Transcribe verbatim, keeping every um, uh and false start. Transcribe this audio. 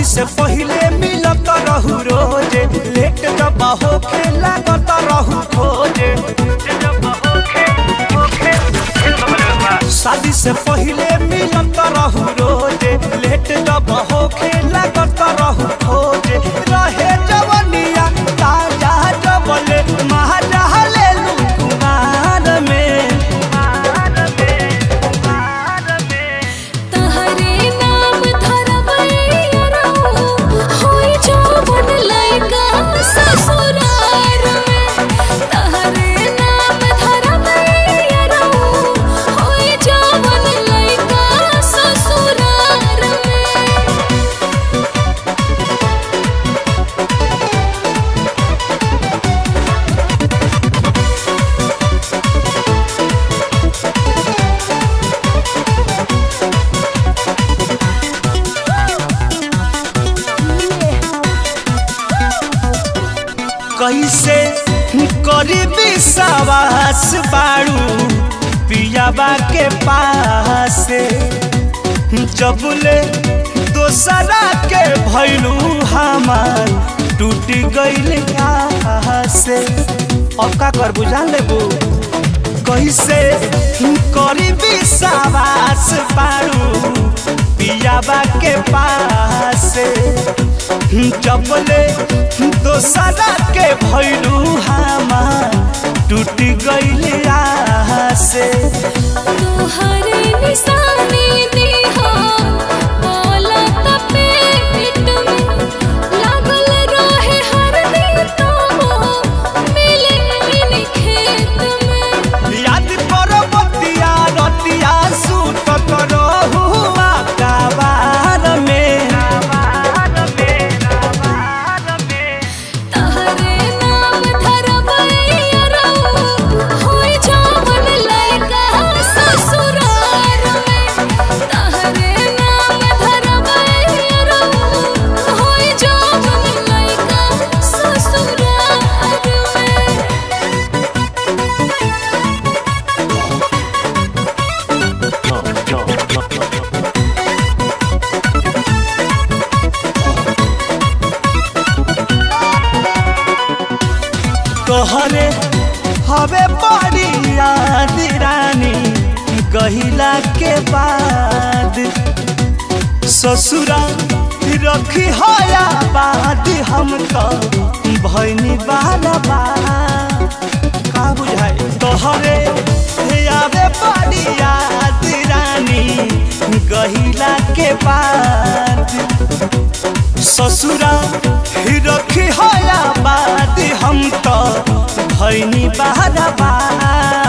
से पहले मिलत रहू रोजे, लेट जब होखे लागत रहू खोजे। शादी से पहले मिलत रहू रोजे, लेट जब होखे लागत रहू खोजे। रहे जवनिया ताजा जबले महाजा लेलू कुमार में। कैसे करी विश्वास बाड़ू पियाबा के पास, जबले दोसरा के भैलू हमार टूट गईल से। अब का कर बुझा लेबू। कैसे करी विश्वास बाड़ू पियाबा के पास, जबले दोसरा के भैलू हमार टूट गईल से। तोहरे निशानी दिहा बोलत पेट में लागल रहे हर दिन तो मिले इन खेत में। याद करो बतिया रतिया सुतत रहू आकाबार में। तोहरे हवे बड़ी याद रानी गहिला के बाद, ससुरा रखी होया बाद हम तो भैनी बाला बा। का बुझाए तोहरे हवे बड़ी याद रानी गहिला के बाद, ससुरा रखी होया बाद हम तो भैनी बहरा बा।